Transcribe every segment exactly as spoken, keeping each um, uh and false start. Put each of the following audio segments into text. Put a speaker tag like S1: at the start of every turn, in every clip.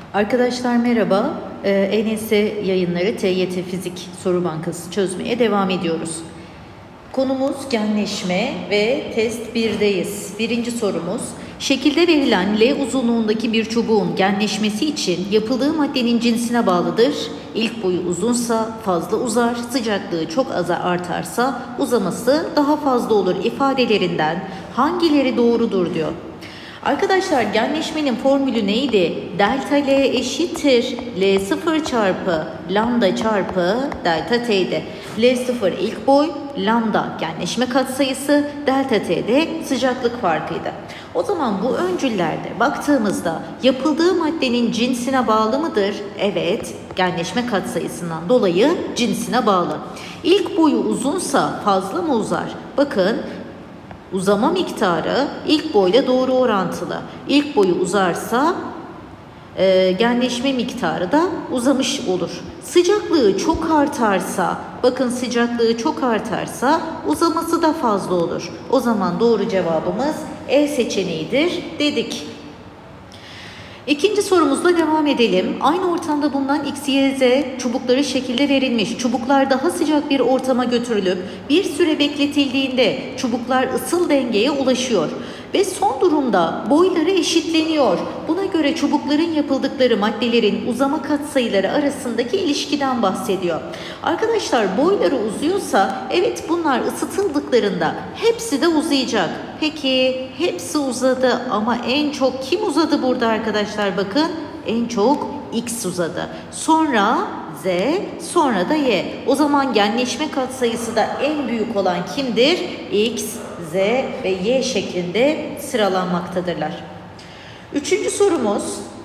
S1: Arkadaşlar merhaba. Ee, E N S yayınları T Y T Fizik Soru Bankası çözmeye devam ediyoruz. Konumuz genleşme ve test birdeyiz. Birinci sorumuz, şekilde verilen L uzunluğundaki bir çubuğun genleşmesi için yapıldığı maddenin cinsine bağlıdır. İlk boyu uzunsa fazla uzar, sıcaklığı çok az artarsa uzaması daha fazla olur ifadelerinden hangileri doğrudur diyor. Arkadaşlar genleşmenin formülü neydi? Delta L eşittir L sıfır çarpı lambda çarpı delta T'ydi. L sıfır ilk boy, lambda genleşme katsayısı, delta T de sıcaklık farkıydı. O zaman bu öncüllerde baktığımızda yapıldığı maddenin cinsine bağlı mıdır? Evet, genleşme katsayısından dolayı cinsine bağlı. İlk boyu uzunsa fazla mı uzar? Bakın, uzama miktarı ilk boyla doğru orantılı. İlk boyu uzarsa e, genleşme miktarı da uzamış olur. Sıcaklığı çok artarsa, bakın sıcaklığı çok artarsa uzaması da fazla olur. O zaman doğru cevabımız E seçeneğidir dedik. İkinci sorumuzla devam edelim. Aynı ortamda bulunan X, Y, Z çubukları şekilde verilmiş. Çubuklar daha sıcak bir ortama götürülüp bir süre bekletildiğinde çubuklar ısıl dengeye ulaşıyor ve son durumda boyları eşitleniyor. Buna göre çubukların yapıldıkları maddelerin uzama katsayıları arasındaki ilişkiden bahsediyor. Arkadaşlar boyları uzuyorsa evet bunlar ısıtıldıklarında hepsi de uzayacak. Peki hepsi uzadı ama en çok kim uzadı burada arkadaşlar? Bakın en çok X uzadı. Sonra Z, sonra da Y. O zaman genleşme katsayısı da en büyük olan kimdir? X, Z ve Y şeklinde sıralanmaktadırlar. Üçüncü sorumuz.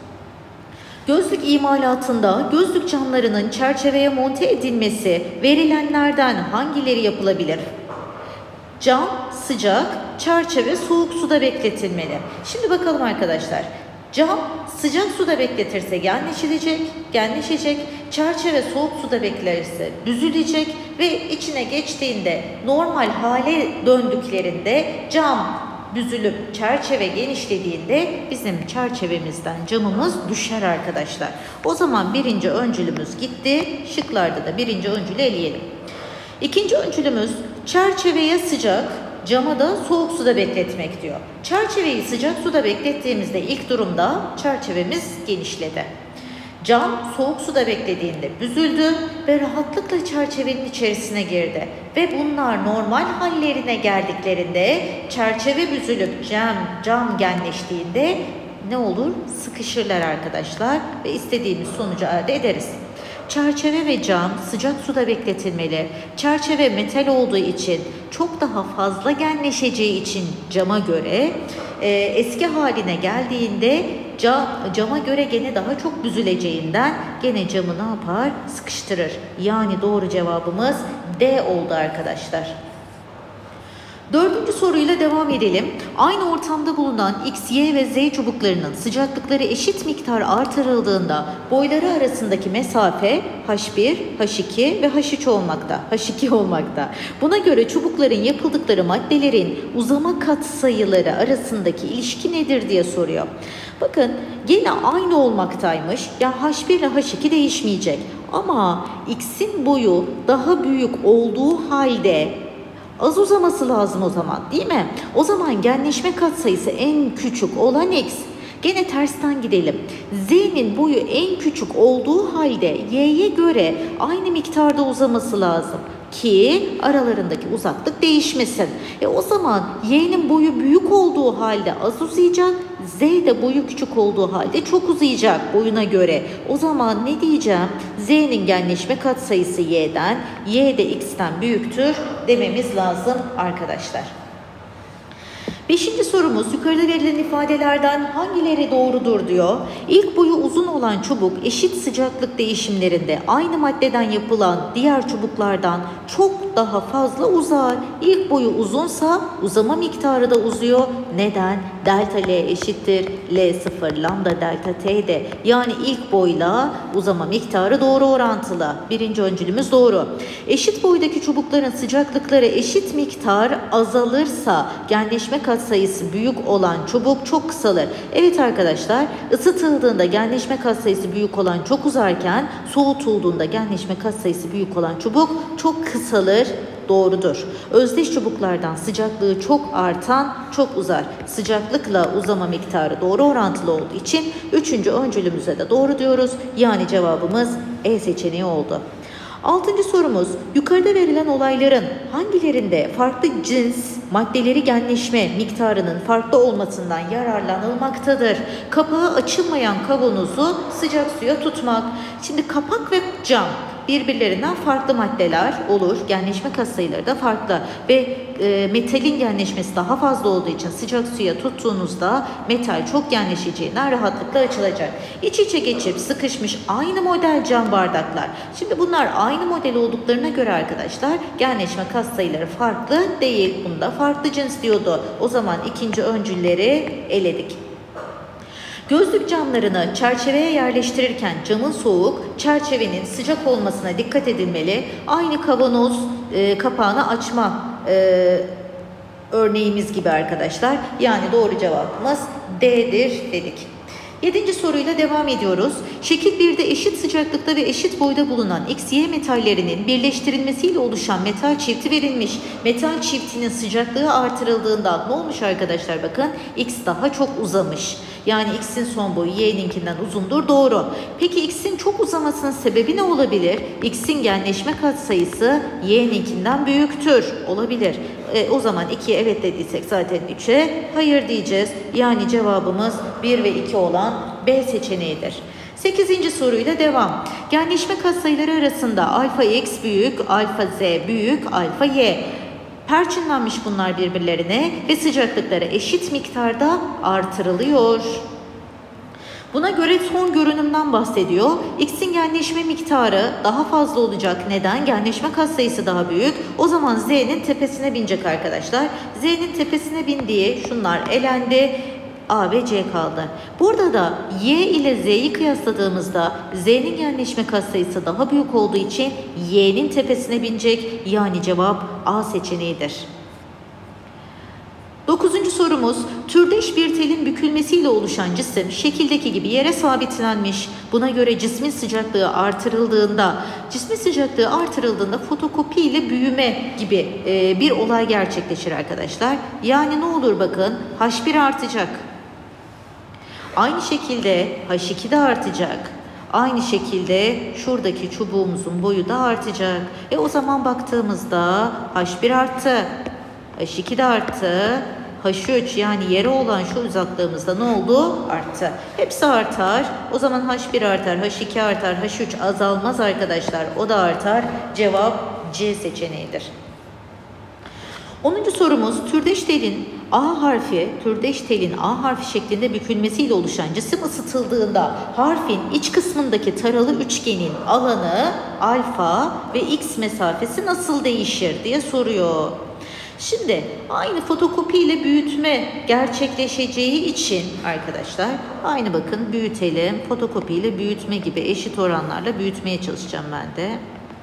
S1: Gözlük imalatında gözlük camlarının çerçeveye monte edilmesi verilenlerden hangileri yapılabilir? Cam sıcak, çerçeve soğuk suda bekletilmeli. Şimdi bakalım arkadaşlar. Cam sıcak suda bekletirse genleşecek, genleşecek. Çerçeve soğuk suda beklenirse büzülecek ve içine geçtiğinde normal hale döndüklerinde cam büzülüp çerçeve genişlediğinde bizim çerçevemizden camımız düşer arkadaşlar. O zaman birinci öncülümüz gitti. Şıklarda da birinci öncülü eleyelim. İkinci öncülümüz çerçeveye sıcak, cama da soğuk suda bekletmek diyor. Çerçeveyi sıcak suda beklettiğimizde ilk durumda çerçevemiz genişledi. Cam soğuk suda beklediğinde büzüldü ve rahatlıkla çerçevenin içerisine girdi. Ve bunlar normal hallerine geldiklerinde çerçeve büzülüp cam, cam genleştiğinde ne olur? Sıkışırlar arkadaşlar ve istediğimiz sonucu elde ederiz. Çerçeve ve cam sıcak suda bekletilmeli. Çerçeve metal olduğu için çok daha fazla genleşeceği için cama göre e, eski haline geldiğinde cam, cama göre gene daha çok büzüleceğinden gene camı ne yapar? Sıkıştırır. Yani doğru cevabımız D oldu arkadaşlar. Dördüncü soruyla devam edelim. Aynı ortamda bulunan X, Y ve Z çubuklarının sıcaklıkları eşit miktar artırıldığında boyları arasındaki mesafe H bir, H iki ve H üç olmakta. H iki olmakta. Buna göre çubukların yapıldıkları maddelerin uzama katsayıları arasındaki ilişki nedir diye soruyor. Bakın gene aynı olmaktaymış. Yani H bir ile H iki değişmeyecek. Ama X'in boyu daha büyük olduğu halde az uzaması lazım o zaman değil mi? O zaman genleşme katsayısı en küçük olan X. Gene tersten gidelim. Z'nin boyu en küçük olduğu halde Y'ye göre aynı miktarda uzaması lazım ki aralarındaki uzaklık değişmesin. E o zaman Y'nin boyu büyük olduğu halde az uzayacak, Z de boyu küçük olduğu halde çok uzayacak boyuna göre. O zaman ne diyeceğim? Z'nin genleşme katsayısı Y'den, Y de X'ten büyüktür dememiz lazım arkadaşlar. Beşinci sorumuz yukarıda verilen ifadelerden hangileri doğrudur diyor. İlk boyu uzun olan çubuk eşit sıcaklık değişimlerinde aynı maddeden yapılan diğer çubuklardan çok daha fazla uzar. İlk boyu uzunsa uzama miktarı da uzuyor. Neden? Delta L eşittir L sıfır lambda delta T'de. Yani ilk boyla uzama miktarı doğru orantılı. Birinci öncülümüz doğru. Eşit boydaki çubukların sıcaklıkları eşit miktar azalırsa genleşme katsayısı büyük olan çubuk çok kısalır. Evet arkadaşlar, ısıtıldığında genleşme katsayısı büyük olan çok uzarken soğutulduğunda genleşme katsayısı büyük olan çubuk çok kısalır. Doğrudur. Özdeş çubuklardan sıcaklığı çok artan çok uzar. Sıcaklıkla uzama miktarı doğru orantılı olduğu için üçüncü öncülümüze de doğru diyoruz. Yani cevabımız E seçeneği oldu. Altıncı sorumuz, yukarıda verilen olayların hangilerinde farklı cins maddeleri genleşme miktarının farklı olmasından yararlanılmaktadır? Kapağı açılmayan kavanozu sıcak suya tutmak. Şimdi kapak ve cam birbirlerinden farklı maddeler olur. Genleşme katsayıları da farklı ve e, metalin genleşmesi daha fazla olduğu için sıcak suya tuttuğunuzda metal çok genleşeceğinden rahatlıkla açılacak. İç içe geçip sıkışmış aynı model cam bardaklar. Şimdi bunlar aynı model olduklarına göre arkadaşlar genleşme katsayıları farklı değil. Bunda farklı cins diyordu. O zaman ikinci öncülleri eledik. Gözlük camlarını çerçeveye yerleştirirken camın soğuk, çerçevenin sıcak olmasına dikkat edilmeli. Aynı kavanoz e, kapağını açma e, örneğimiz gibi arkadaşlar. Yani doğru cevabımız D'dir dedik. Yedinci soruyla devam ediyoruz. Şekil birde eşit sıcaklıkta ve eşit boyda bulunan X, Y metallerinin birleştirilmesiyle oluşan metal çifti verilmiş. Metal çiftinin sıcaklığı artırıldığında ne olmuş arkadaşlar? Bakın X daha çok uzamış. Yani X'in son boyu Y'ninkinden uzundur. Doğru. Peki X'in çok uzamasının sebebi ne olabilir? X'in genleşme katsayısı Y'ninkinden büyüktür. Olabilir. E, o zaman ikiye evet dediysek zaten üçe hayır diyeceğiz. Yani cevabımız bir ve iki olan B seçeneğidir. sekizinci soruyla devam. Genleşme katsayıları arasında alfa X büyük, alfa Z büyük, alfa Y. Perçinlenmiş bunlar birbirlerine ve sıcaklıkları eşit miktarda artırılıyor. Buna göre son görünümden bahsediyor. X'in genleşme miktarı daha fazla olacak. Neden? Genleşme katsayısı daha büyük. O zaman Z'nin tepesine binecek arkadaşlar. Z'nin tepesine bindiği şunlar elendi. A ve C kaldı. Burada da Y ile Z'yi kıyasladığımızda Z'nin genleşme katsayısı daha büyük olduğu için Y'nin tepesine binecek. Yani cevap A seçeneğidir. Dokuzuncu sorumuz, türdeş bir telin bükülmesiyle oluşan cisim şekildeki gibi yere sabitlenmiş. Buna göre cismin sıcaklığı artırıldığında, cismin sıcaklığı artırıldığında fotokopi ile büyüme gibi e, bir olay gerçekleşir arkadaşlar. Yani ne olur bakın, H bir artacak. Aynı şekilde H iki de artacak. Aynı şekilde şuradaki çubuğumuzun boyu da artacak. E o zaman baktığımızda H bir arttı. H iki de arttı. H üç yani yere olan şu uzaklığımızda ne oldu? Arttı. Hepsi artar. O zaman H bir artar, H iki artar, H üç azalmaz arkadaşlar. O da artar. Cevap C seçeneğidir. onuncu sorumuz, türdeş telin A harfi, türdeş telin A harfi şeklinde bükülmesiyle oluşan cisim ısıtıldığında harfin iç kısmındaki taralı üçgenin alanı alfa ve x mesafesi nasıl değişir diye soruyor. Şimdi aynı fotokopi ile büyütme gerçekleşeceği için arkadaşlar aynı bakın büyütelim. Fotokopi ile büyütme gibi eşit oranlarla büyütmeye çalışacağım ben de.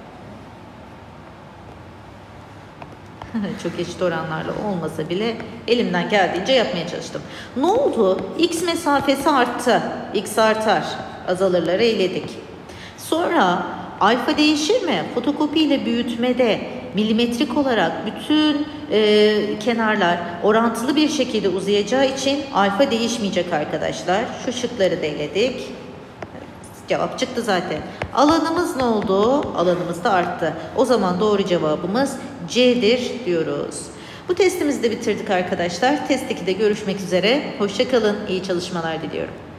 S1: Çok eşit oranlarla olmasa bile elimden geldiğince yapmaya çalıştım. Ne oldu? X mesafesi arttı. X artar. Azalırları eledik. Sonra alfa değişir mi? Fotokopi ile büyütmede milimetrik olarak bütün e, kenarlar orantılı bir şekilde uzayacağı için alfa değişmeyecek arkadaşlar. Şu şıkları da eledik. Cevap çıktı zaten. Alanımız ne oldu? Alanımız da arttı. O zaman doğru cevabımız C'dir diyoruz. Bu testimizi de bitirdik arkadaşlar. Test ikide görüşmek üzere. Hoşça kalın. İyi çalışmalar diliyorum.